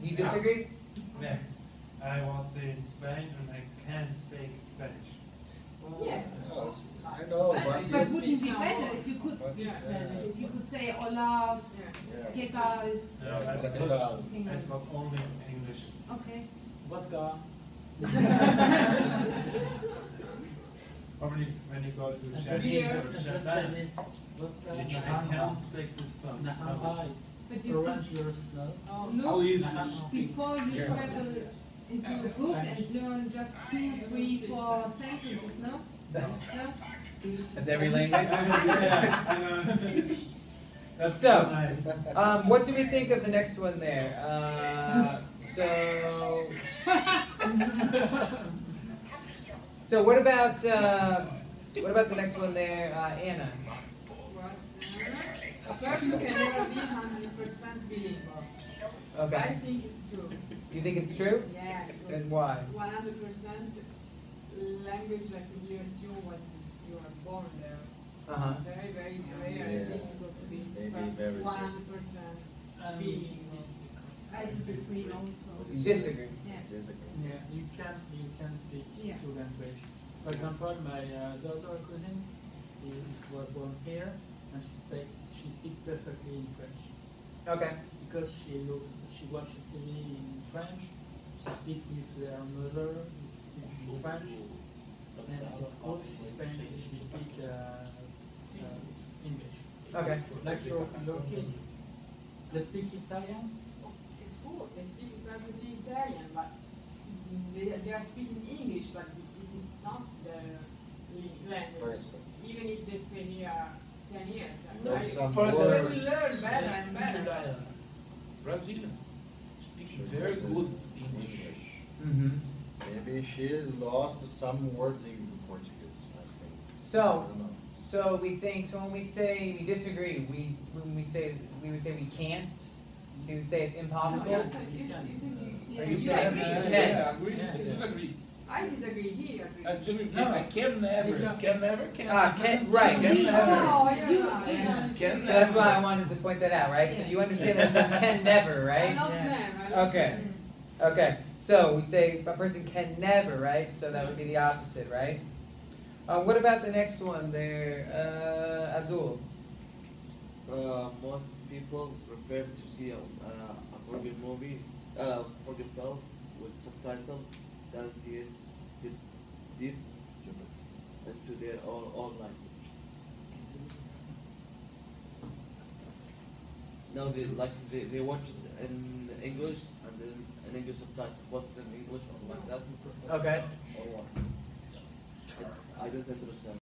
You disagree? Yeah. I was in Spain and I can't speak Spanish. Yeah. I know, but But wouldn't it be better if you could speak Yeah. Spanish? If you could say hola, ¿qué tal? I it's a spoke, good I spoke only English. Okay. Vodka. Probably when you go to And Chinese beer, or and Japan, this vodka. I can't speak this song. Nahanga. But you Orange juice, no? could How look is Nahanga. before you travel into the book and learn just 2, 3, 4 sentences, no? No? That's every language. Yeah, you know. That's So, nice. What do we think of the next one there? So what about the next one there, Anna? A person can never be 100% bilingual. I Okay. think it's true. You think it's true? Yeah, because And why? 100% language like you assume when you are born there. Uh-huh. It's very, very rare Yeah. and difficult to be Maybe very 100% bilingual. I disagree also. You disagree? Yeah. Disagree. Yeah, you can speak Yeah. two languages. For example, my daughter or cousin was born here, and she speaks perfectly in French Okay. because she watches TV in French. She speaks with their mother in French, and at school she speaks English. Okay. Like your kid, they speak Italian. It's cool. They speak perfectly Italian, but they are speaking English, but it is not the language. Even if they stay here 10 years. There's some For They example, will learn better and better. Brazilian speak very good English. Mm-hmm. Maybe she lost some words in Portuguese, I think. So, I don't know. So when we say we disagree, we would say we can't. We would say it's impossible. No, you Are you yeah, saying you you agree. can? Yeah, agree. Yeah. Disagree. I disagree. He agrees. I disagree. No. I can never. Can never. Can. Can, right. Can never. No, you're You- not. Yeah. Can So that's why I wanted to point that out, right? So you understand that it says can never, I right? lost Yeah. them. I lost Okay. them. Okay. So we say a person can never, right? So that would be the opposite, right? What about the next one there, Abdul? Most people prefer to see a foreign movie, foreign film with subtitles than see it with deep into their own language. Now they watch it in English and then an English subtitle, both in English or like that. Okay. Or what? I don't understand.